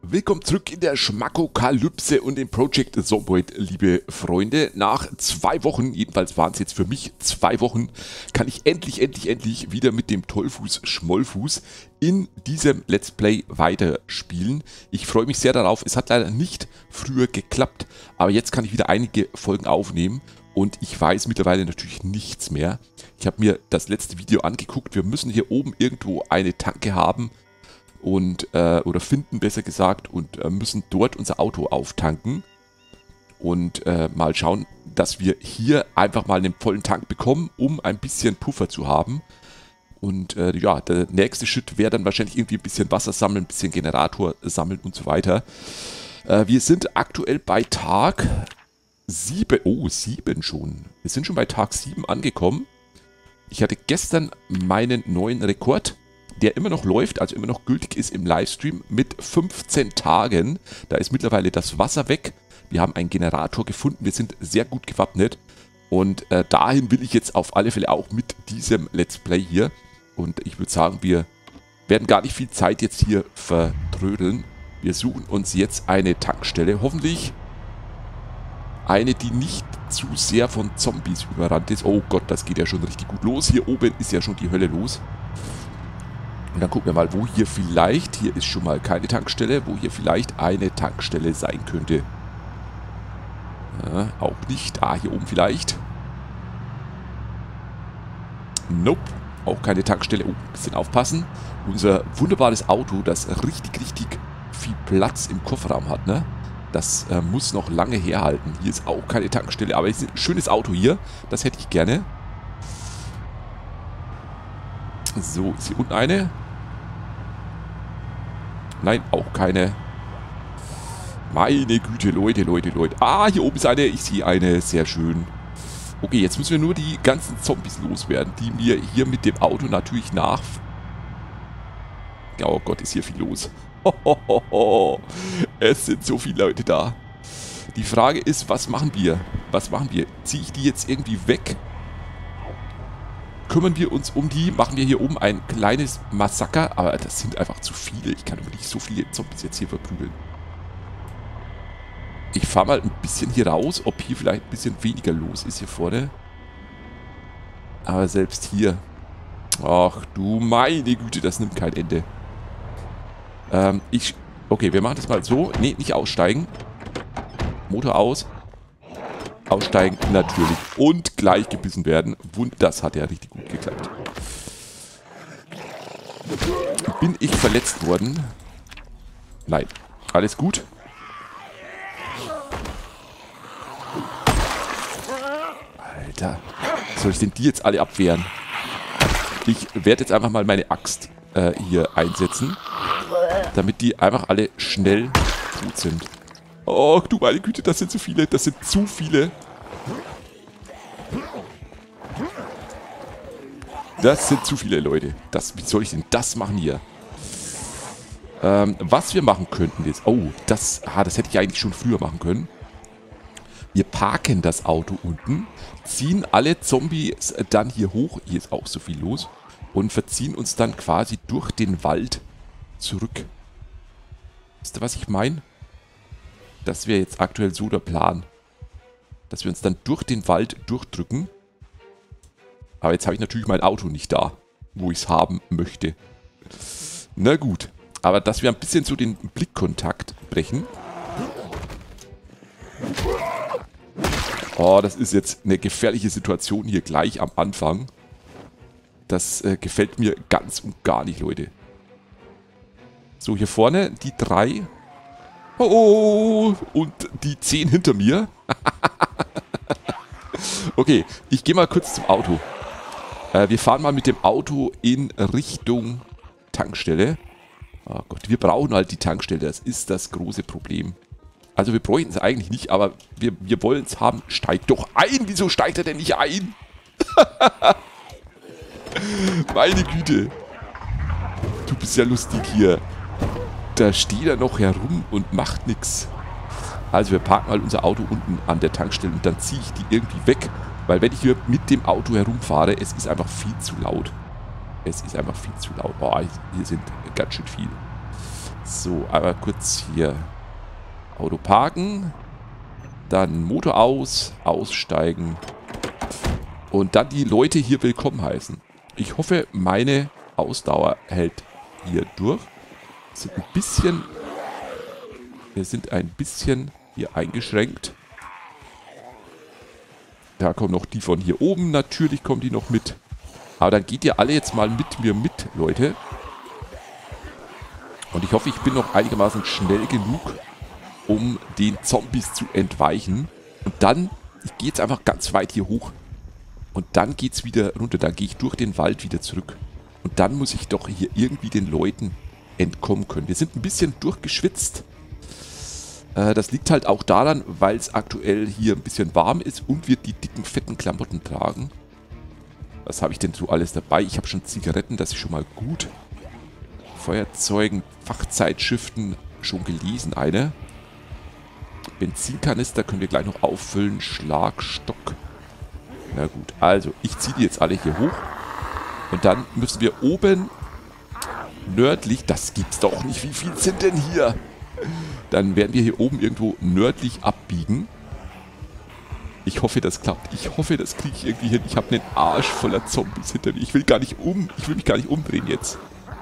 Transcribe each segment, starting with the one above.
Willkommen zurück in der Schmackokalypse und dem Project Zomboid, liebe Freunde. Nach 2 Wochen, jedenfalls waren es jetzt für mich 2 Wochen, kann ich endlich wieder mit dem Tollfuß Schmollfuß in diesem Let's Play weiterspielen. Ich freue mich sehr darauf. Es hat leider nicht früher geklappt, aber jetzt kann ich wieder einige Folgen aufnehmen und ich weiß mittlerweile natürlich nichts mehr. Ich habe mir das letzte Video angeguckt. Wir müssen hier oben irgendwo eine Tanke haben. Oder finden, besser gesagt, und müssen dort unser Auto auftanken und mal schauen, dass wir hier einfach mal einen vollen Tank bekommen, um ein bisschen Puffer zu haben. Und ja, der nächste Schritt wäre dann wahrscheinlich irgendwie ein bisschen Wasser sammeln, ein bisschen Generator sammeln und so weiter. Wir sind aktuell bei Tag 7. Oh, 7 schon. Wir sind schon bei Tag 7 angekommen. Ich hatte gestern meinen neuen Rekord, der immer noch läuft, also immer noch gültig ist im Livestream, mit 15 Tagen. Da ist mittlerweile das Wasser weg. Wir haben einen Generator gefunden. Wir sind sehr gut gewappnet. Und dahin will ich jetzt auf alle Fälle auch mit diesem Let's Play hier. Und ich würde sagen, wir werden gar nicht viel Zeit jetzt hier vertrödeln. Wir suchen uns jetzt eine Tankstelle. Hoffentlich eine, die nicht zu sehr von Zombies überrannt ist. Oh Gott, das geht ja schon richtig gut los. Hier oben ist ja schon die Hölle los. Und dann gucken wir mal, wo hier vielleicht, hier ist schon mal keine Tankstelle, wo hier vielleicht eine Tankstelle sein könnte. Ja, auch nicht. Ah, hier oben vielleicht. Nope, auch keine Tankstelle. Oh, ein bisschen aufpassen. Unser wunderbares Auto, das richtig viel Platz im Kofferraum hat, ne? Das muss noch lange herhalten. Hier ist auch keine Tankstelle, aber es ist ein schönes Auto hier. Das hätte ich gerne. So, ist hier unten eine? Nein, auch keine. Meine Güte, Leute. Ah, hier oben ist eine. Ich sehe eine. Sehr schön. Okay, jetzt müssen wir nur die ganzen Zombies loswerden, die mir hier mit dem Auto natürlich nach... Oh Gott, ist hier viel los. Es sind so viele Leute da. Die Frage ist, was machen wir? Ziehe ich die jetzt irgendwie weg? Kümmern wir uns um die, machen wir hier oben ein kleines Massaker, aber das sind einfach zu viele. Ich kann aber nicht so viele Zombies jetzt hier verprügeln. Ich fahre mal ein bisschen hier raus, ob hier vielleicht ein bisschen weniger los ist hier vorne. Aber selbst hier. Ach du meine Güte, das nimmt kein Ende. Okay, wir machen das mal so. Ne, nicht aussteigen. Motor aus. Aussteigen, natürlich. Und gleich gebissen werden. Das hat ja richtig gut geklappt. Bin ich verletzt worden? Nein. Alles gut? Alter. Soll ich denn die jetzt alle abwehren? Ich werde jetzt einfach mal meine Axt hier einsetzen. Damit die einfach alle schnell tot sind. Oh, du meine Güte, das sind zu viele. Das sind zu viele. Das sind zu viele Leute. Wie soll ich denn das machen hier? Was wir machen könnten jetzt... Oh, das hätte ich eigentlich schon früher machen können. Wir parken das Auto unten, ziehen alle Zombies dann hier hoch. Hier ist auch so viel los. Und verziehen uns dann quasi durch den Wald zurück. Wisst ihr, was ich meine? Das wäre jetzt aktuell so der Plan. Dass wir uns dann durch den Wald durchdrücken. Aber jetzt habe ich natürlich mein Auto nicht da, wo ich es haben möchte. Na gut. Aber dass wir ein bisschen so den Blickkontakt brechen. Oh, das ist jetzt eine gefährliche Situation hier gleich am Anfang. Das gefällt mir ganz und gar nicht, Leute. So, hier vorne die 3... Oh, und die 10 hinter mir. Okay, ich gehe mal kurz zum Auto. Wir fahren mal mit dem Auto in Richtung Tankstelle. Oh Gott, wir brauchen halt die Tankstelle. Das ist das große Problem. Also wir bräuchten es eigentlich nicht, aber wir wollen es haben. Steigt doch ein! Wieso steigt er denn nicht ein? Meine Güte. Du bist ja lustig hier. Da steht er noch herum und macht nichts. Also wir parken mal unser Auto unten an der Tankstelle und dann ziehe ich die irgendwie weg. Weil wenn ich hier mit dem Auto herumfahre, es ist einfach viel zu laut. Es ist einfach viel zu laut. Boah, hier sind ganz schön viel. So, aber kurz hier Auto parken. Dann Motor aus, aussteigen. Und dann die Leute hier willkommen heißen. Ich hoffe, meine Ausdauer hält hier durch. Wir sind ein bisschen hier eingeschränkt. Da kommen noch die von hier oben. Natürlich kommen die noch mit. Aber dann geht ihr alle jetzt mal mit mir mit, Leute. Und ich hoffe, ich bin noch einigermaßen schnell genug, um den Zombies zu entweichen. Und dann, ich gehe jetzt einfach ganz weit hier hoch. Und dann geht es wieder runter. Dann gehe ich durch den Wald wieder zurück. Und dann muss ich doch hier irgendwie den Leuten entkommen können. Wir sind ein bisschen durchgeschwitzt. Das liegt halt auch daran, weil es aktuell hier ein bisschen warm ist und wir die dicken, fetten Klamotten tragen. Was habe ich denn so alles dabei? Ich habe schon Zigaretten, das ist schon mal gut. Feuerzeugen, Fachzeitschriften, schon gelesen eine. Benzinkanister können wir gleich noch auffüllen. Schlagstock. Na gut, also ich ziehe die jetzt alle hier hoch. Und dann müssen wir oben nördlich, das gibt's doch nicht, wie viel sind denn hier? Dann werden wir hier oben irgendwo nördlich abbiegen. Ich hoffe, das klappt. Ich hoffe, das kriege ich irgendwie hin. Ich habe einen Arsch voller Zombies hinter mir. Ich will mich gar nicht umdrehen jetzt.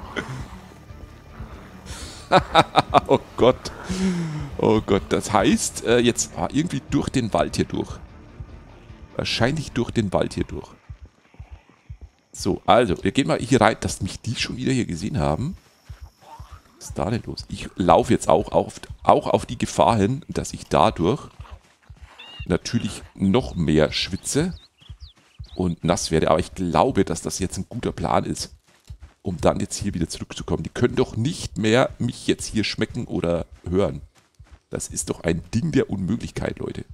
Oh Gott. Oh Gott. Das heißt, jetzt irgendwie durch den Wald hier durch. Wahrscheinlich durch den Wald hier durch. So, also, wir gehen mal hier rein, dass mich die schon wieder hier gesehen haben. Was ist da denn los? Ich laufe jetzt auch auf die Gefahr hin, dass ich dadurch natürlich noch mehr schwitze und nass werde. Aber ich glaube, dass das jetzt ein guter Plan ist, um dann jetzt hier wieder zurückzukommen. Die können doch nicht mehr mich jetzt hier schmecken oder hören. Das ist doch ein Ding der Unmöglichkeit, Leute.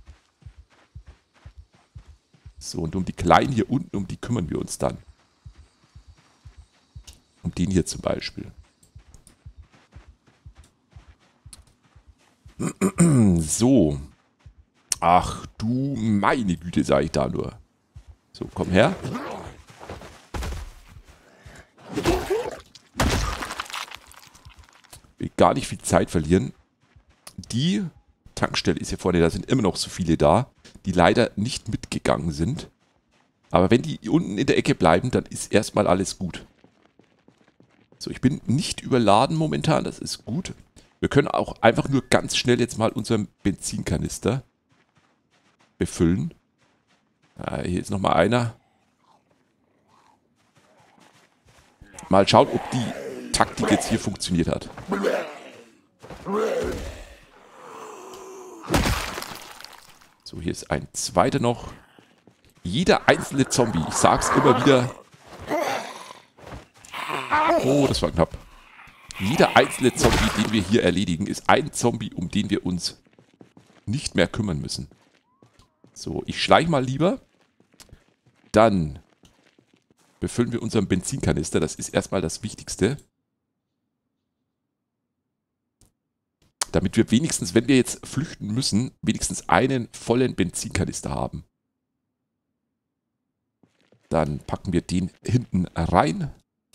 So, und um die Kleinen hier unten, um die kümmern wir uns dann. Um den hier zum Beispiel. So. Ach du meine Güte, sage ich da nur. So, komm her. Will gar nicht viel Zeit verlieren. Die Tankstelle ist hier vorne, da sind immer noch so viele da, die leider nicht mitgegangen sind. Aber wenn die unten in der Ecke bleiben, dann ist erstmal alles gut. So, ich bin nicht überladen momentan, das ist gut. Wir können auch einfach nur ganz schnell jetzt mal unseren Benzinkanister befüllen. Hier ist nochmal einer. Mal schauen, ob die Taktik jetzt hier funktioniert hat. So, hier ist ein zweiter noch. Jeder einzelne Zombie, ich sag's immer wieder. Oh, das war knapp. Jeder einzelne Zombie, den wir hier erledigen, ist ein Zombie, um den wir uns nicht mehr kümmern müssen. So, ich schleiche mal lieber. Dann befüllen wir unseren Benzinkanister. Das ist erstmal das Wichtigste. Damit wir wenigstens, wenn wir jetzt flüchten müssen, wenigstens einen vollen Benzinkanister haben. Dann packen wir den hinten rein.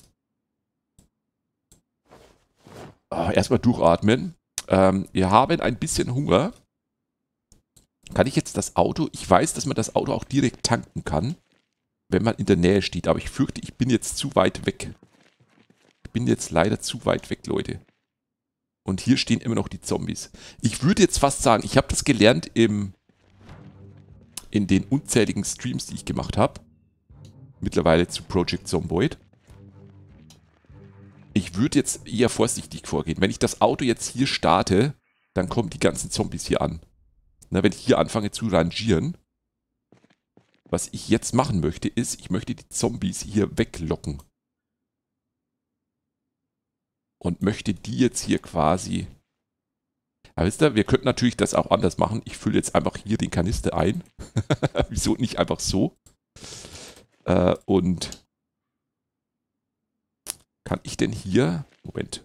Erstmal durchatmen. Wir haben ein bisschen Hunger. Kann ich jetzt das Auto... Ich weiß, dass man das Auto auch direkt tanken kann, wenn man in der Nähe steht. Aber ich fürchte, ich bin jetzt zu weit weg. Ich bin jetzt leider zu weit weg, Leute. Und hier stehen immer noch die Zombies. Ich würde jetzt fast sagen, ich habe das gelernt in den unzähligen Streams, die ich gemacht habe. Mittlerweile zu Project Zomboid. Ich würde jetzt eher vorsichtig vorgehen. Wenn ich das Auto jetzt hier starte, dann kommen die ganzen Zombies hier an. Na, wenn ich hier anfange zu rangieren, was ich jetzt machen möchte, ist, ich möchte die Zombies hier weglocken. Und möchte die jetzt hier quasi... Aber wisst ihr, wir könnten natürlich das auch anders machen. Ich fülle jetzt einfach hier den Kanister ein. Wieso nicht einfach so? Und... Kann ich denn hier... Moment.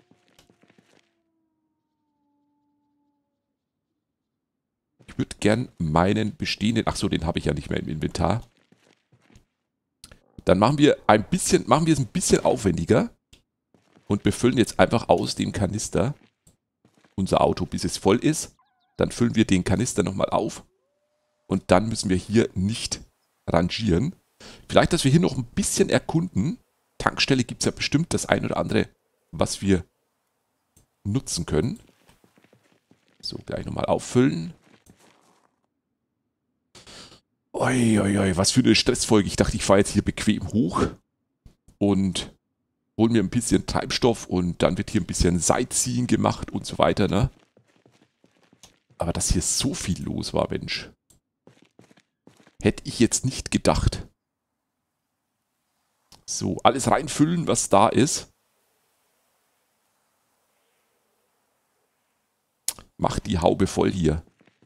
Ich würde gern meinen bestehenden... Achso, den habe ich ja nicht mehr im Inventar. Dann machen wir es ein bisschen aufwendiger. und befüllen jetzt einfach aus dem Kanister unser Auto, bis es voll ist. Dann füllen wir den Kanister nochmal auf und dann müssen wir hier nicht rangieren. Vielleicht, dass wir hier noch ein bisschen erkunden. Tankstelle gibt es ja bestimmt das ein oder andere, was wir nutzen können. So, gleich nochmal auffüllen. Oi, oi, oi, was für eine Stressfolge. Ich dachte, ich fahre jetzt hier bequem hoch und hole mir ein bisschen Treibstoff und dann wird hier ein bisschen Sightseeing gemacht und so weiter, ne? Aber dass hier so viel los war, Mensch. Hätte ich jetzt nicht gedacht. So, alles reinfüllen, was da ist. Macht die Haube voll hier.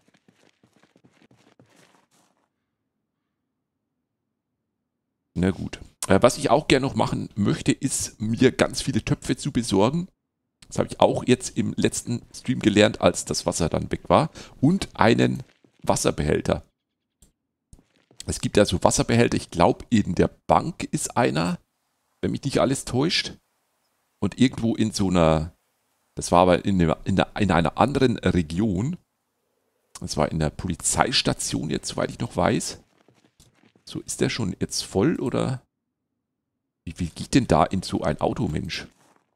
Na gut. Was ich auch gerne noch machen möchte, ist mir ganz viele Töpfe zu besorgen. Das habe ich auch jetzt im letzten Stream gelernt, als das Wasser dann weg war. Und einen Wasserbehälter. Es gibt ja so Wasserbehälter, ich glaube in der Bank ist einer, wenn mich nicht alles täuscht. Und irgendwo in so einer, das war aber in einer anderen Region. Das war in der Polizeistation jetzt, soweit ich noch weiß. So, ist der schon jetzt voll oder wie viel geht denn da in so ein Auto, Mensch?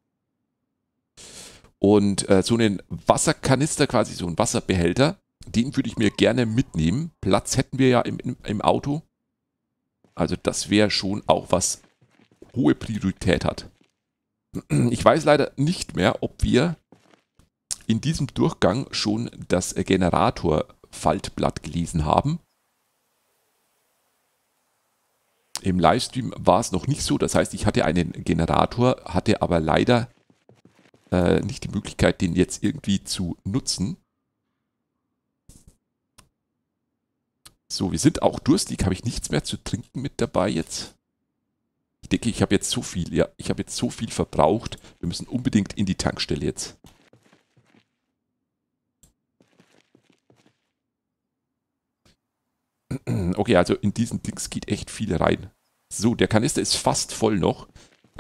Und so einen Wasserkanister, quasi so einen Wasserbehälter, den würde ich mir gerne mitnehmen. Platz hätten wir ja im Auto. Also das wäre schon auch was hohe Priorität hat. Ich weiß leider nicht mehr, ob wir in diesem Durchgang schon das Generator-Faltblatt gelesen haben. Im Livestream war es noch nicht so. Das heißt, ich hatte einen Generator, hatte aber leider nicht die Möglichkeit, den jetzt irgendwie zu nutzen. So, wir sind auch durstig. Habe ich nichts mehr zu trinken mit dabei jetzt? Ich denke, ich habe jetzt so viel. Ja, ich habe jetzt so viel verbraucht. Wir müssen unbedingt in die Tankstelle jetzt. Okay, also in diesen Dings geht echt viel rein. So, der Kanister ist fast voll noch.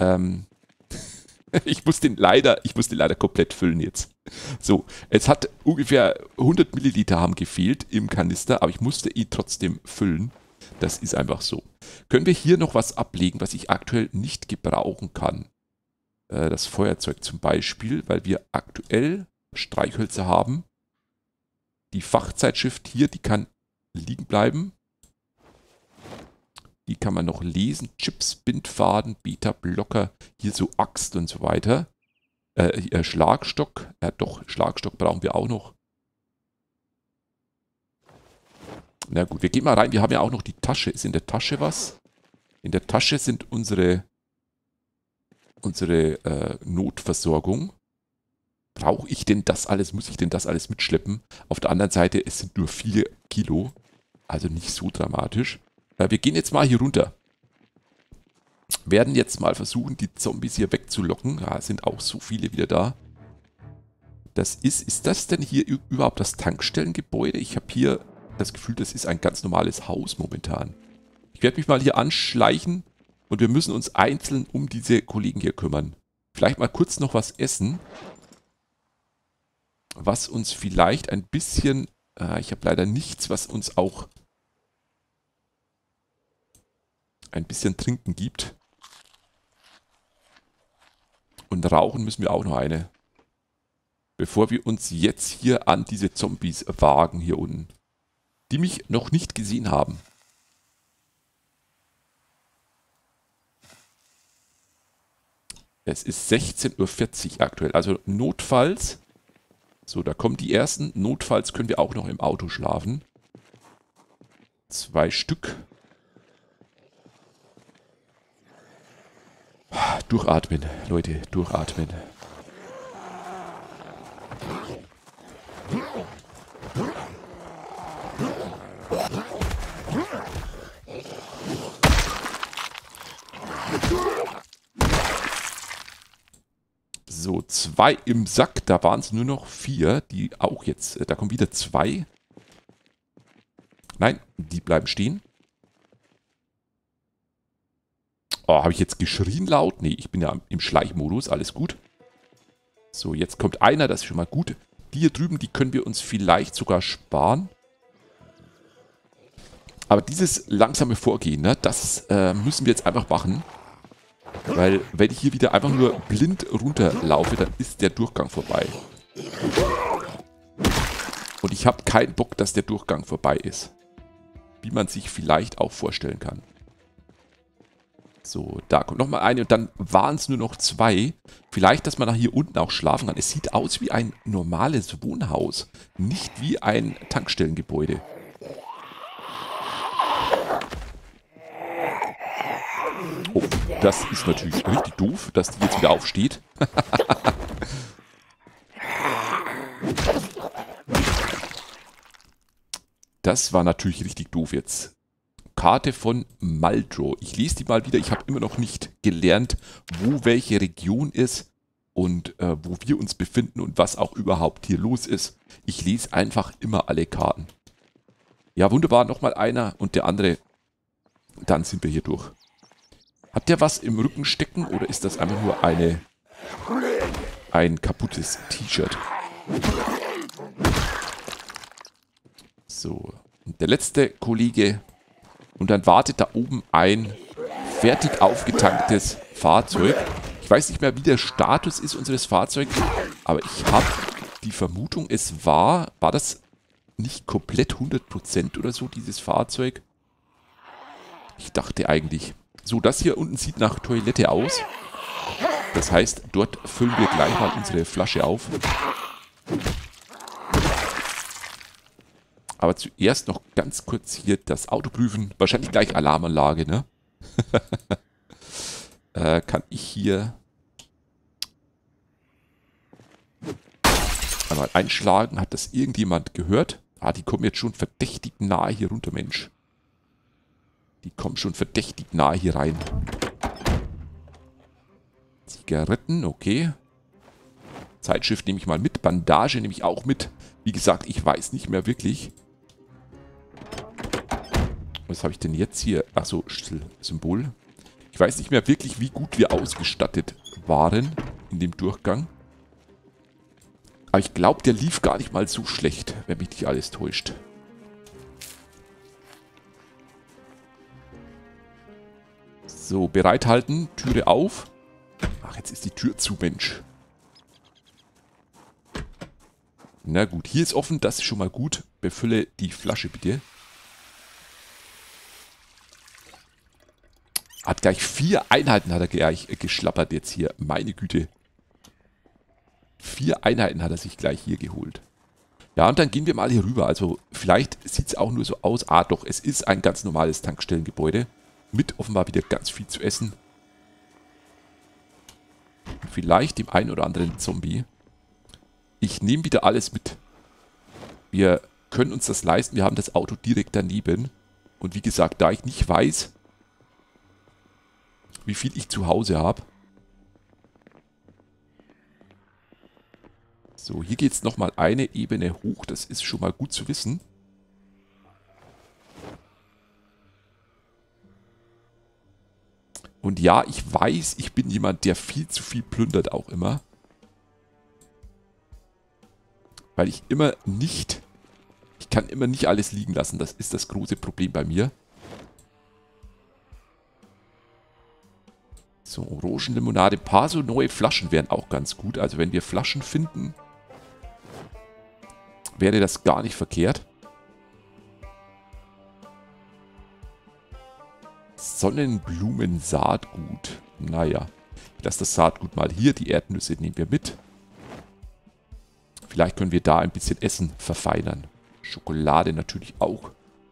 Ich muss den leider komplett füllen jetzt. So, es hat ungefähr 100 Milliliter haben gefehlt im Kanister, aber ich musste ihn trotzdem füllen. Das ist einfach so. Können wir hier noch was ablegen, was ich aktuell nicht gebrauchen kann? Das Feuerzeug zum Beispiel, weil wir aktuell Streichhölzer haben. Die Fachzeitschrift hier, die kann liegen bleiben. Die kann man noch lesen. Chips, Bindfaden, Beta-Blocker, hier so Axt und so weiter. Schlagstock. Ja doch, Schlagstock brauchen wir auch noch. Na gut, wir gehen mal rein. Wir haben ja auch noch die Tasche. Ist in der Tasche was? In der Tasche sind unsere Notversorgung. Brauche ich denn das alles? Muss ich denn das alles mitschleppen? Auf der anderen Seite, es sind nur 4 Kilo. Also nicht so dramatisch. Wir gehen jetzt mal hier runter. Werden jetzt mal versuchen, die Zombies hier wegzulocken. Ja, es sind auch so viele wieder da. Ist das denn hier überhaupt das Tankstellengebäude? Ich habe hier das Gefühl, das ist ein ganz normales Haus momentan. Ich werde mich mal hier anschleichen und wir müssen uns einzeln um diese Kollegen hier kümmern. Vielleicht mal kurz noch was essen. Was uns vielleicht ein bisschen... ich habe leider nichts, was uns auch ein bisschen Trinken gibt. Und rauchen müssen wir auch noch eine. Bevor wir uns jetzt hier an diese Zombies wagen hier unten. Die mich noch nicht gesehen haben. Es ist 16:40 Uhr aktuell. Also notfalls... So, da kommen die ersten. Notfalls können wir auch noch im Auto schlafen. 2 Stück. Durchatmen, Leute, durchatmen. So, 2 im Sack, da waren es nur noch 4, die auch jetzt, da kommen wieder 2. Nein, die bleiben stehen. Oh, habe ich jetzt geschrien laut? Nee, ich bin ja im Schleichmodus, alles gut. So, jetzt kommt einer, das ist schon mal gut. Die hier drüben, die können wir uns vielleicht sogar sparen. Aber dieses langsame Vorgehen, ne, das müssen wir jetzt einfach machen. Weil, wenn ich hier wieder einfach nur blind runterlaufe, dann ist der Durchgang vorbei. Und ich habe keinen Bock, dass der Durchgang vorbei ist. Wie man sich vielleicht auch vorstellen kann. So, da kommt nochmal eine und dann waren es nur noch 2. Vielleicht, dass man nach hier unten auch schlafen kann. Es sieht aus wie ein normales Wohnhaus, nicht wie ein Tankstellengebäude. Oh, das ist natürlich richtig doof, dass die jetzt wieder aufsteht. Das war natürlich richtig doof jetzt. Karte von Maldro. Ich lese die mal wieder. Ich habe immer noch nicht gelernt, wo welche Region ist und wo wir uns befinden und was auch überhaupt hier los ist. Ich lese einfach immer alle Karten. Ja, wunderbar. Nochmal einer und der andere. Dann sind wir hier durch. Hat der was im Rücken stecken oder ist das einfach nur ein kaputtes T-Shirt? So. Und der letzte Kollege. Und dann wartet da oben ein fertig aufgetanktes Fahrzeug. Ich weiß nicht mehr, wie der Status ist unseres Fahrzeugs, aber ich habe die Vermutung, war das nicht komplett 100% oder so, dieses Fahrzeug? Ich dachte eigentlich. So, das hier unten sieht nach Toilette aus. Das heißt, dort füllen wir gleich mal unsere Flasche auf. Aber zuerst noch ganz kurz hier das Auto prüfen. Wahrscheinlich gleich Alarmanlage, ne? Kann ich hier einmal einschlagen? Hat das irgendjemand gehört? Ah, die kommen jetzt schon verdächtig nahe hier runter, Mensch. Die kommen schon verdächtig nahe hier rein. Zigaretten, okay. Zeitschrift nehme ich mal mit. Bandage nehme ich auch mit. Wie gesagt, ich weiß nicht mehr wirklich. Was habe ich denn jetzt hier? Achso, Symbol. Ich weiß nicht mehr wirklich, wie gut wir ausgestattet waren in dem Durchgang. Aber ich glaube, der lief gar nicht mal so schlecht, wenn mich nicht alles täuscht. So, bereithalten. Türe auf. Ach, jetzt ist die Tür zu, Mensch. Na gut, hier ist offen. Das ist schon mal gut. Befülle die Flasche bitte. Hat gleich 4 Einheiten hat er gleich geschlappert jetzt hier. Meine Güte. 4 Einheiten hat er sich gleich hier geholt. Ja, und dann gehen wir mal hier rüber. Also vielleicht sieht es auch nur so aus. Ah, doch, es ist ein ganz normales Tankstellengebäude. Mit offenbar wieder ganz viel zu essen. Und vielleicht dem einen oder anderen Zombie. Ich nehme wieder alles mit. Wir können uns das leisten. Wir haben das Auto direkt daneben. Und wie gesagt, da ich nicht weiß, wie viel ich zu Hause habe. So, hier geht es nochmal eine Ebene hoch. Das ist schon mal gut zu wissen. Und ja, ich weiß, ich bin jemand, der viel zu viel plündert auch immer. Weil ich kann immer nicht alles liegen lassen. Das ist das große Problem bei mir. So, Orangenlimonade. Ein paar so neue Flaschen wären auch ganz gut. Also wenn wir Flaschen finden, wäre das gar nicht verkehrt. Sonnenblumen-Saatgut. Naja, ich lasse das Saatgut mal hier. Die Erdnüsse nehmen wir mit. Vielleicht können wir da ein bisschen Essen verfeinern. Schokolade natürlich auch.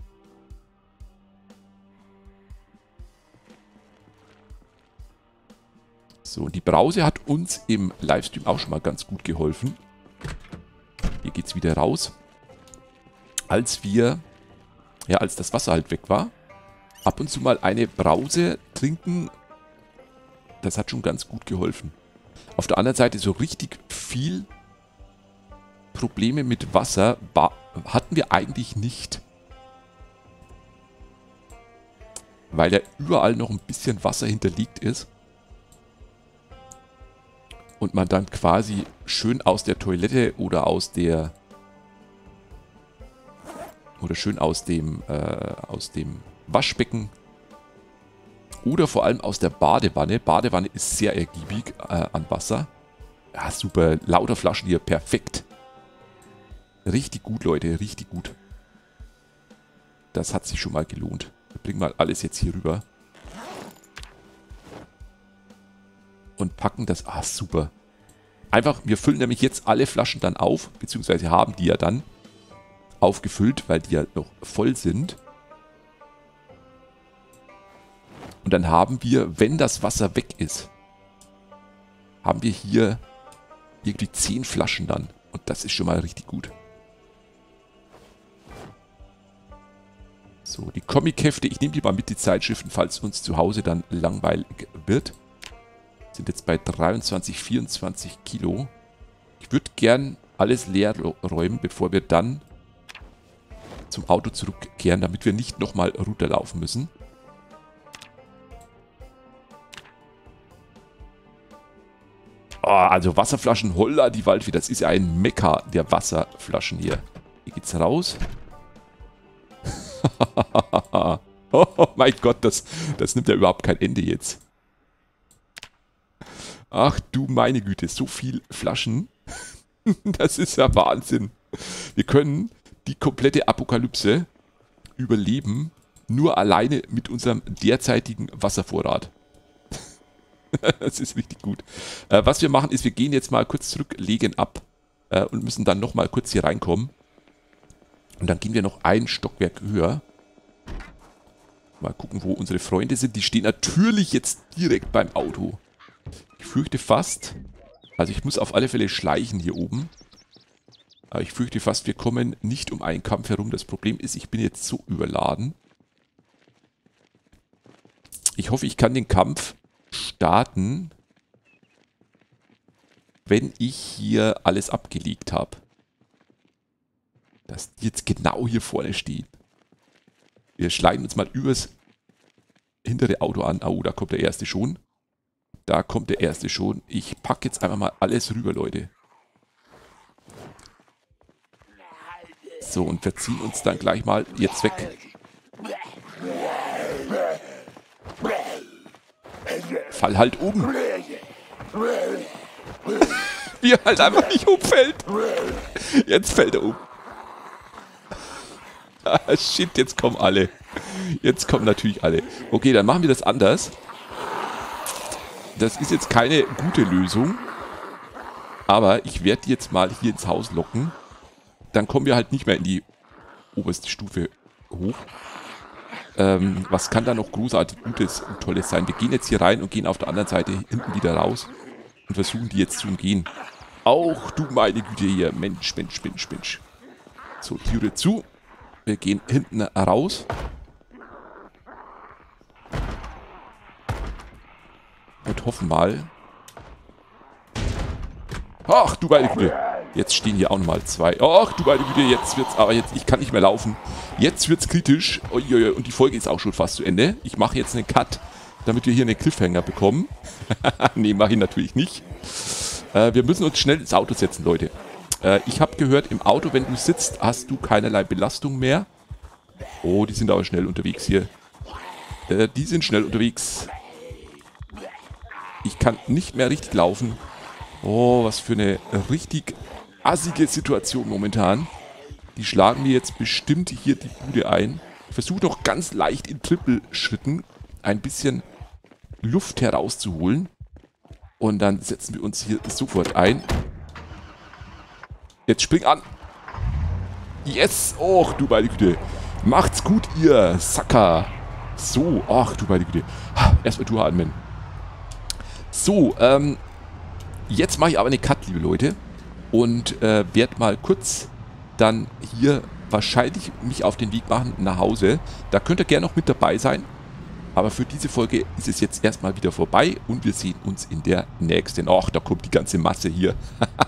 So, und die Brause hat uns im Livestream auch schon mal ganz gut geholfen. Hier geht es wieder raus. Als das Wasser halt weg war, ab und zu mal eine Brause trinken, das hat schon ganz gut geholfen. Auf der anderen Seite so richtig viel Probleme mit Wasser hatten wir eigentlich nicht. weil ja überall noch ein bisschen Wasser hinterlegt ist. Und man dann quasi schön aus der Toilette oder aus der... Oder schön aus dem Waschbecken oder vor allem aus der Badewanne. Badewanne ist sehr ergiebig an Wasser. Ja, super. Lauter Flaschen hier. Perfekt. Richtig gut, Leute. Richtig gut. Das hat sich schon mal gelohnt. Wir bringen mal alles jetzt hier rüber. Und packen das... Ah, super. Einfach, wir füllen nämlich jetzt alle Flaschen dann auf. Beziehungsweise haben die ja dann aufgefüllt, weil die ja noch voll sind. Und dann haben wir, wenn das Wasser weg ist, haben wir hier irgendwie 10 Flaschen dann. Und das ist schon mal richtig gut. So, die Comic-Hefte, ich nehme die mal mit, die Zeitschriften, falls uns zu Hause dann langweilig wird. Sind jetzt bei 23, 24 Kilo. Ich würde gern alles leer räumen, bevor wir dann zum Auto zurückkehren, damit wir nicht nochmal runterlaufen müssen. Oh, also Wasserflaschen, holla die Waldfee, das ist ja ein Mekka der Wasserflaschen hier. Hier geht's raus. Oh mein Gott, das nimmt ja überhaupt kein Ende jetzt. Ach du meine Güte, so viel Flaschen. Das ist ja Wahnsinn. Wir können die komplette Apokalypse überleben, nur alleine mit unserem derzeitigen Wasservorrat. Das ist richtig gut. Was wir machen ist, wir gehen jetzt mal kurz zurück, legen ab und müssen dann nochmal kurz hier reinkommen. Und dann gehen wir noch ein Stockwerk höher. Mal gucken, wo unsere Freunde sind. Die stehen natürlich jetzt direkt beim Auto. Ich fürchte fast, also ich muss auf alle Fälle schleichen hier oben. Aber ich fürchte fast, wir kommen nicht um einen Kampf herum. Das Problem ist, ich bin jetzt so überladen. Ich hoffe, ich kann den Kampf starten, wenn ich hier alles abgelegt habe. Dass die jetzt genau hier vorne stehen. Wir schleichen uns mal übers hintere Auto an. Oh, da kommt der erste schon. Da kommt der erste schon. Ich packe jetzt einfach mal alles rüber, Leute. So, und wir ziehen uns dann gleich mal jetzt weg. Fall halt um. Wie er halt einfach nicht umfällt. Jetzt fällt er um. Ah, shit, jetzt kommen alle. Jetzt kommen natürlich alle. Okay, dann machen wir das anders. Das ist jetzt keine gute Lösung. Aber ich werde die jetzt mal hier ins Haus locken. Dann kommen wir halt nicht mehr in die oberste Stufe hoch. Was kann da noch großartig Gutes und Tolles sein? Wir gehen jetzt hier rein und gehen auf der anderen Seite hinten wieder raus. Und versuchen die jetzt zu umgehen. Auch du meine Güte hier. Mensch, Mensch, Mensch, Mensch. So, Türe zu. Wir gehen hinten raus. Und hoffen mal. Ach, du meine Güte. Jetzt stehen hier auch nochmal 2. Ach, du meine Güte, jetzt wird's, aber jetzt, ich kann nicht mehr laufen. Jetzt wird's kritisch. Uiuiui, und die Folge ist auch schon fast zu Ende. Ich mache jetzt einen Cut, damit wir hier einen Cliffhanger bekommen. Nee, mache ich natürlich nicht. Wir müssen uns schnell ins Auto setzen, Leute. Ich habe gehört, im Auto, wenn du sitzt, hast du keinerlei Belastung mehr. Oh, die sind aber schnell unterwegs hier. Die sind schnell unterwegs. Ich kann nicht mehr richtig laufen. Oh, was für eine richtig assige Situation momentan. Die schlagen mir jetzt bestimmt hier die Bude ein. Ich versuche noch ganz leicht in Trippelschritten ein bisschen Luft herauszuholen. Und dann setzen wir uns hier sofort ein. Jetzt spring an. Yes. Och, du meine Güte. Macht's gut, ihr Sacker. So. Ach, du meine Güte. Erstmal durchatmen. So, jetzt mache ich aber eine Cut, liebe Leute. Und werde mal kurz dann hier wahrscheinlich mich auf den Weg machen nach Hause. Da könnt ihr gerne noch mit dabei sein. Aber für diese Folge ist es jetzt erstmal wieder vorbei und wir sehen uns in der nächsten. Ach, da kommt die ganze Masse hier.